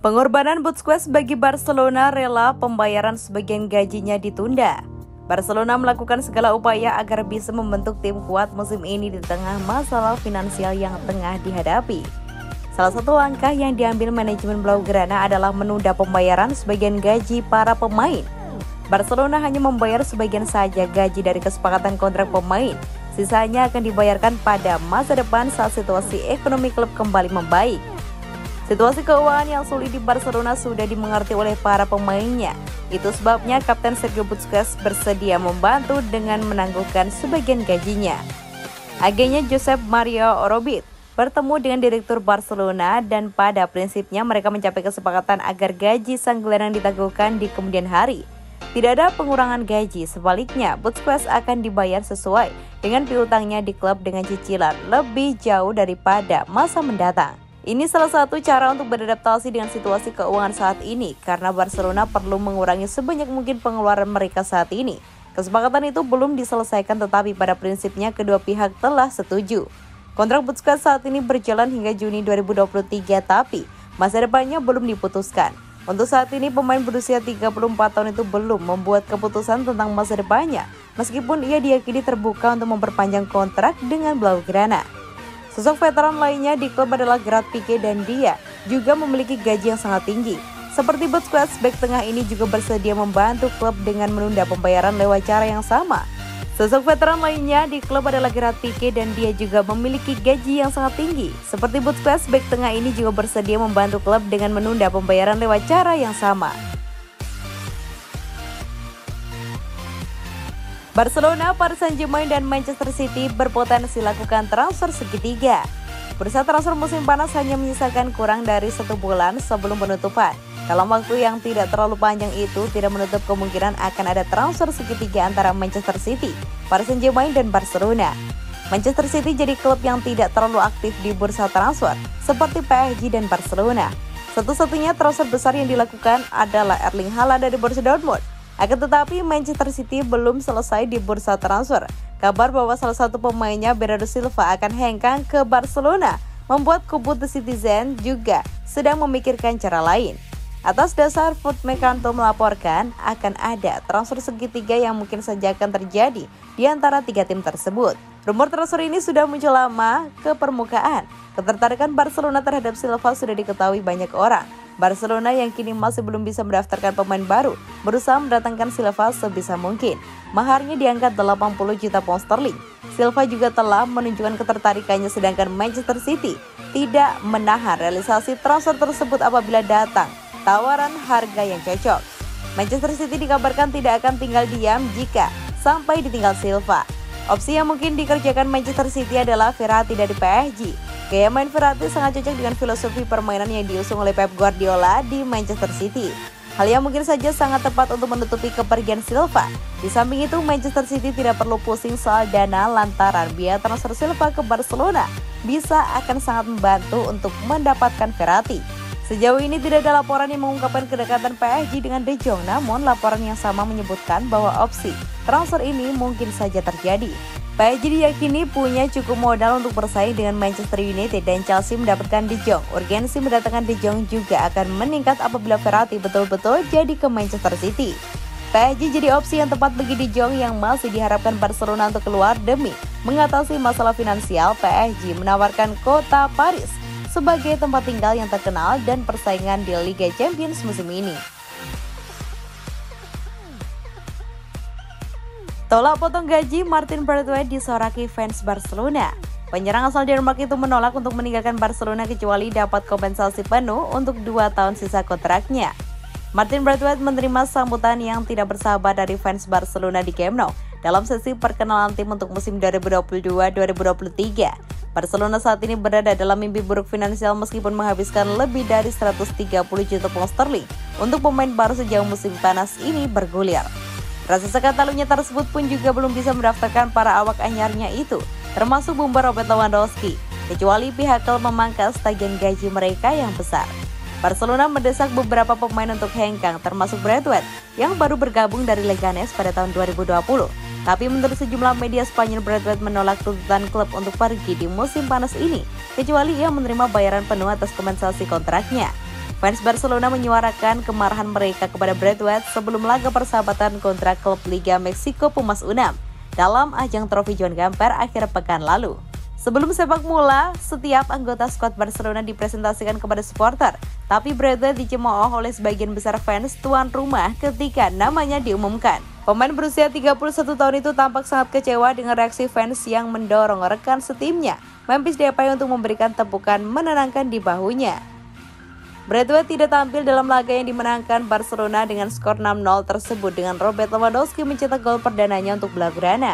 Pengorbanan Busquets bagi Barcelona rela pembayaran sebagian gajinya ditunda. Barcelona melakukan segala upaya agar bisa membentuk tim kuat musim ini di tengah masalah finansial yang tengah dihadapi. Salah satu langkah yang diambil manajemen Blaugrana adalah menunda pembayaran sebagian gaji para pemain. Barcelona hanya membayar sebagian saja gaji dari kesepakatan kontrak pemain. Sisanya akan dibayarkan pada masa depan saat situasi ekonomi klub kembali membaik. Situasi keuangan yang sulit di Barcelona sudah dimengerti oleh para pemainnya. Itu sebabnya Kapten Sergio Busquets bersedia membantu dengan menangguhkan sebagian gajinya. Agennya Josep Maria Orobit bertemu dengan Direktur Barcelona dan pada prinsipnya mereka mencapai kesepakatan agar gaji sang gelandang ditangguhkan di kemudian hari. Tidak ada pengurangan gaji, sebaliknya Busquets akan dibayar sesuai dengan piutangnya di klub dengan cicilan lebih jauh daripada masa mendatang. Ini salah satu cara untuk beradaptasi dengan situasi keuangan saat ini karena Barcelona perlu mengurangi sebanyak mungkin pengeluaran mereka saat ini. Kesepakatan itu belum diselesaikan tetapi pada prinsipnya kedua pihak telah setuju. Kontrak Busquets saat ini berjalan hingga Juni 2023 tapi masa depannya belum diputuskan. Untuk saat ini pemain berusia 34 tahun itu belum membuat keputusan tentang masa depannya meskipun ia diyakini terbuka untuk memperpanjang kontrak dengan Blaugrana. Sosok veteran lainnya di klub adalah Gerard Pique dan dia juga memiliki gaji yang sangat tinggi. Seperti Busquets, bek tengah ini juga bersedia membantu klub dengan menunda pembayaran lewat cara yang sama. Sosok veteran lainnya di klub adalah Gerard Pique dan dia juga memiliki gaji yang sangat tinggi. Seperti Busquets, bek tengah ini juga bersedia membantu klub dengan menunda pembayaran lewat cara yang sama. Barcelona, Paris Saint-Germain, dan Manchester City berpotensi lakukan transfer segitiga. Bursa transfer musim panas hanya menyisakan kurang dari 1 bulan sebelum penutupan. Dalam waktu yang tidak terlalu panjang itu tidak menutup kemungkinan akan ada transfer segitiga antara Manchester City, Paris Saint-Germain, dan Barcelona. Manchester City jadi klub yang tidak terlalu aktif di bursa transfer seperti PSG dan Barcelona. Satu-satunya transfer besar yang dilakukan adalah Erling Haaland dari Borussia Dortmund. Akan tetapi Manchester City belum selesai di bursa transfer. Kabar bahwa salah satu pemainnya Bernardo Silva akan hengkang ke Barcelona membuat kubu The Citizen juga sedang memikirkan cara lain. Atas dasar Foot Mercato melaporkan akan ada transfer segitiga yang mungkin saja akan terjadi di antara 3 tim tersebut. Rumor transfer ini sudah muncul lama ke permukaan. Ketertarikan Barcelona terhadap Silva sudah diketahui banyak orang. Barcelona yang kini masih belum bisa mendaftarkan pemain baru berusaha mendatangkan Silva sebisa mungkin. Maharnya diangkat 80 juta pound sterling. Silva juga telah menunjukkan ketertarikannya sedangkan Manchester City tidak menahan realisasi transfer tersebut apabila datang tawaran harga yang cocok. Manchester City dikabarkan tidak akan tinggal diam jika sampai ditinggal Silva. Opsi yang mungkin dikerjakan Manchester City adalah Verratti dari PSG. Gaya main Verratti sangat cocok dengan filosofi permainan yang diusung oleh Pep Guardiola di Manchester City. Hal yang mungkin saja sangat tepat untuk menutupi kepergian Silva. Di samping itu, Manchester City tidak perlu pusing soal dana lantaran biaya transfer Silva ke Barcelona bisa akan sangat membantu untuk mendapatkan Verratti. Sejauh ini tidak ada laporan yang mengungkapkan kedekatan PSG dengan De Jong, namun laporan yang sama menyebutkan bahwa opsi transfer ini mungkin saja terjadi. PSG diyakini punya cukup modal untuk bersaing dengan Manchester United dan Chelsea mendapatkan De Jong. Urgensi mendatangkan De Jong juga akan meningkat apabila Verratti betul-betul jadi ke Manchester City. PSG jadi opsi yang tepat bagi De Jong yang masih diharapkan Barcelona untuk keluar demi mengatasi masalah finansial. PSG menawarkan kota Paris sebagai tempat tinggal yang terkenal dan persaingan di Liga Champions musim ini. Tolak potong gaji Martin Braithwaite disoraki fans Barcelona. Penyerang asal Denmark itu menolak untuk meninggalkan Barcelona kecuali dapat kompensasi penuh untuk 2 tahun sisa kontraknya. Martin Braithwaite menerima sambutan yang tidak bersahabat dari fans Barcelona di Camp Nou dalam sesi perkenalan tim untuk musim 2022-2023. Barcelona saat ini berada dalam mimpi buruk finansial meskipun menghabiskan lebih dari 130 juta pound sterling untuk pemain baru sejauh musim panas ini bergulir. Rasa sekat lalunya tersebut pun juga belum bisa mendaftarkan para awak anyarnya itu, termasuk bumbar Robert Lewandowski, kecuali pihak klub memangkas tagihan gaji mereka yang besar. Barcelona mendesak beberapa pemain untuk hengkang, termasuk Braithwaite yang baru bergabung dari Leganes pada tahun 2020. Tapi menurut sejumlah media Spanyol, Braithwaite menolak tuntutan klub untuk pergi di musim panas ini, kecuali ia menerima bayaran penuh atas kompensasi kontraknya. Fans Barcelona menyuarakan kemarahan mereka kepada Braithwaite sebelum laga persahabatan kontra klub Liga Meksiko Pumas UNAM dalam ajang trofi Joan Gamper akhir pekan lalu. Sebelum sepak mula, setiap anggota skuad Barcelona dipresentasikan kepada supporter, tapi Braithwaite dicemooh oleh sebagian besar fans tuan rumah ketika namanya diumumkan. Pemain berusia 31 tahun itu tampak sangat kecewa dengan reaksi fans yang mendorong rekan setimnya, Memphis Depay, untuk memberikan tepukan menenangkan di bahunya. Braithwaite tidak tampil dalam laga yang dimenangkan Barcelona dengan skor 6-0 tersebut dengan Robert Lewandowski mencetak gol perdananya untuk Blaugrana.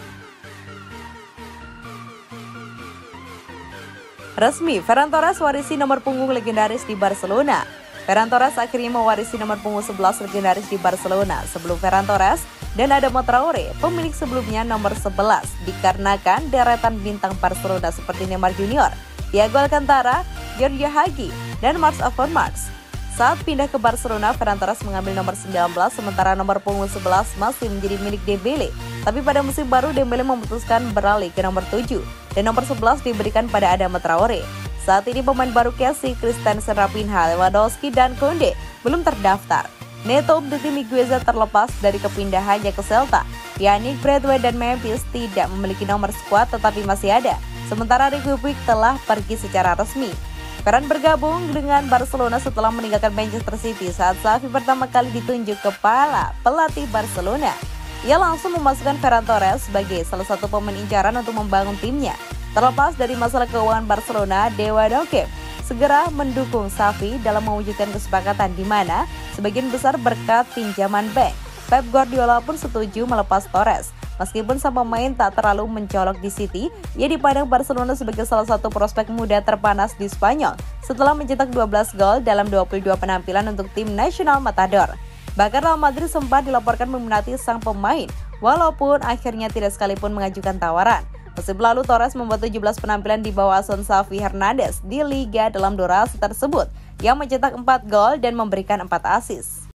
Resmi, Ferran Torres warisi nomor punggung legendaris di Barcelona. Ferran Torres akhirnya mewarisi nomor punggung 11 legendaris di Barcelona sebelum Ferran Torres dan Adama Traore, pemilik sebelumnya nomor 11, dikarenakan deretan bintang Barcelona seperti Neymar Junior, Thiago Alcantara, Giorgio Hagi, dan Marc Overmars. Saat pindah ke Barcelona, Ferran Torres mengambil nomor 19, sementara nomor punggung 11 masih menjadi milik Dembele. Tapi pada musim baru, Dembele memutuskan beralih ke nomor 7, dan nomor 11 diberikan pada Adama Traore. Saat ini pemain baru Kessie, Christensen, Raphinha, Lewandowski, dan Koundé belum terdaftar. Neto di tim Igueza terlepas dari kepindahannya ke Celta. Pjanic, Braithwaite, dan Memphis tidak memiliki nomor skuad tetapi masih ada. Sementara Riqui Puig telah pergi secara resmi. Ferran bergabung dengan Barcelona setelah meninggalkan Manchester City saat Xavi pertama kali ditunjuk kepala pelatih Barcelona. Ia langsung memasukkan Ferran Torres sebagai salah satu pemain incaran untuk membangun timnya. Terlepas dari masalah keuangan Barcelona, Dewa Dokem segera mendukung Xavi dalam mewujudkan kesepakatan di mana sebagian besar berkat pinjaman bank. Pep Guardiola pun setuju melepas Torres. Meskipun sang pemain tak terlalu mencolok di City, ia dipandang Barcelona sebagai salah satu prospek muda terpanas di Spanyol setelah mencetak 12 gol dalam 22 penampilan untuk tim nasional Matador. Bahkan Real Madrid sempat dilaporkan meminati sang pemain, walaupun akhirnya tidak sekalipun mengajukan tawaran. Musim lalu Torres membuat 17 penampilan di bawah asuhan Xavi Hernandez di Liga dalam durasi tersebut, yang mencetak 4 gol dan memberikan 4 assist.